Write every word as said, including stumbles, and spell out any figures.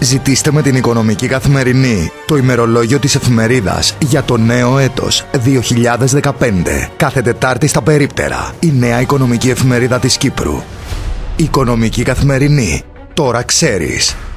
Ζητήστε με την Οικονομική Καθημερινή το ημερολόγιο της εφημερίδας για το νέο έτος δύο χιλιάδες δεκαπέντε. Κάθε Τετάρτη στα περίπτερα. Η νέα οικονομική εφημερίδα της Κύπρου. Οικονομική Καθημερινή. Τώρα ξέρεις.